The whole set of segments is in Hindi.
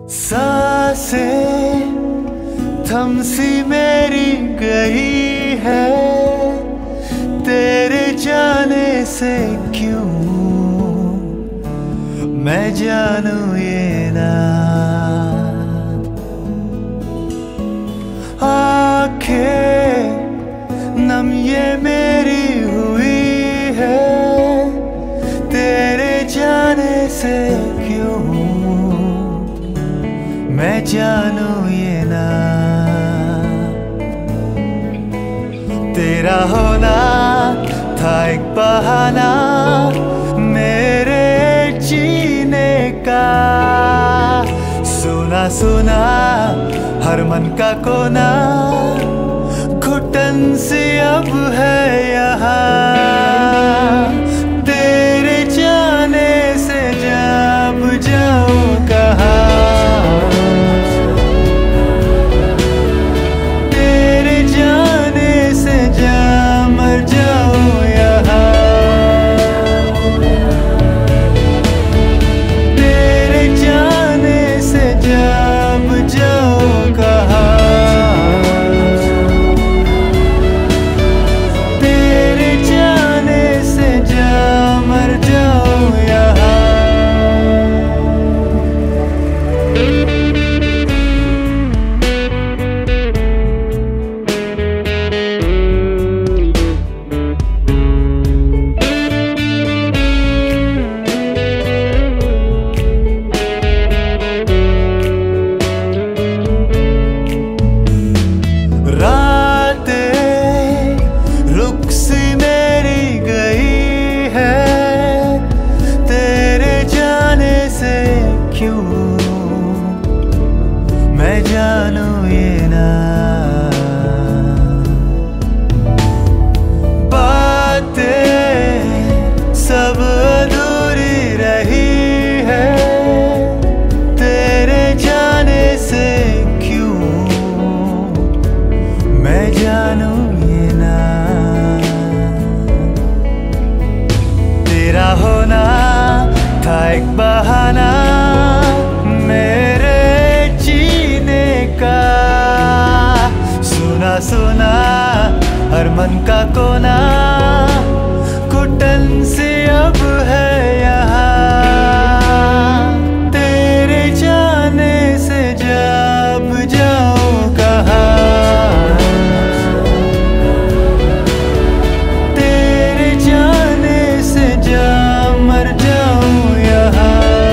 सांसें थम सी मेरी गई है तेरे जाने से क्यों मैं जानू ये ना। आंखें नम ये मेरी हुई है तेरे जाने से क्यों मैं जानू ये ना। तेरा होना था एक बहाना मेरे जीने का। सुना सुना हर मन का कोना घुटन सी अब है यहाँ। तेरे जाने से जब जाऊं कहाँ मैं जानू ये ना। बातें सब अधूरी रही है तेरे जाने से क्यों मैं जानू ये ना। तेरा होना था एक बहाना मेरे जीने का। सुना सुना हर मन का कोना घुटन से अब है यहाँ। तेरे जाने से जब जाऊं कहाँ तेरे जाने से जब मर जाऊं यहाँ।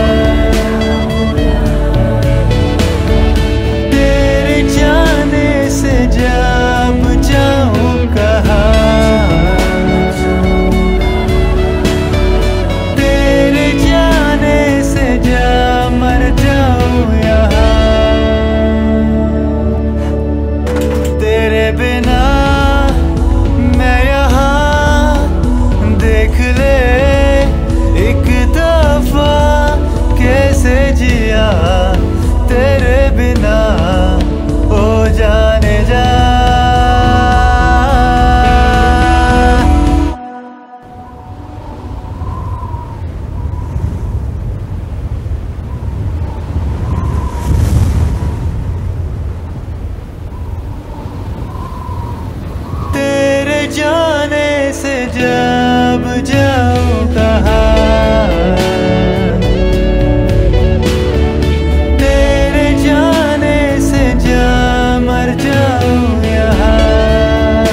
बिना मैं यहाँ देख ले एक दफा कैसे जिया तेरे बिना ओ जाने जा। जाने से जब जाऊं कहाँ तेरे जाने से जब मर जाऊं यहाँ।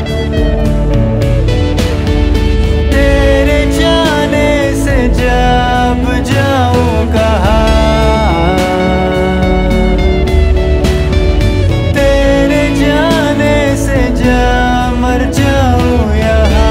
तेरे जाने से जब जाऊं कहाँ तेरे जाने से जब मर जाऊं यहाँ।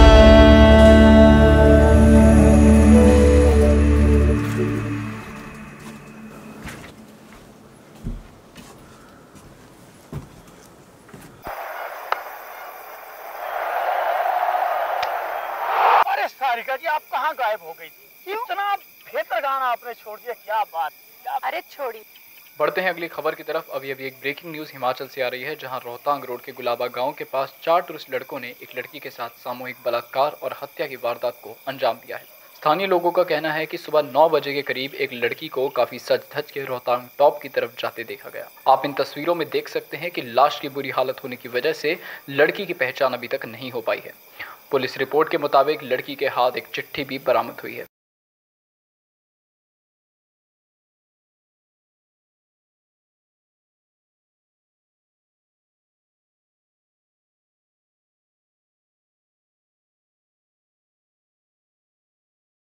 अरे सारिका जी, आप कहाँ गायब हो गई थी? इतना बेहतर गाना आपने छोड़ दिया, क्या बात? अरे छोड़ी। बढ़ते हैं अगली खबर की तरफ। अभी एक ब्रेकिंग न्यूज हिमाचल से आ रही है, जहां रोहतांग रोड के गुलाबा गांव के पास 4 टूरिस्ट लड़कों ने एक लड़की के साथ सामूहिक बलात्कार और हत्या की वारदात को अंजाम दिया है। स्थानीय लोगों का कहना है कि सुबह 9 बजे के करीब एक लड़की को काफी सज धज के रोहतांग टॉप की तरफ जाते देखा गया। आप इन तस्वीरों में देख सकते हैं कि लाश की बुरी हालत होने की वजह से लड़की की पहचान अभी तक नहीं हो पाई है। पुलिस रिपोर्ट के मुताबिक लड़की के हाथ एक चिट्ठी भी बरामद हुई है।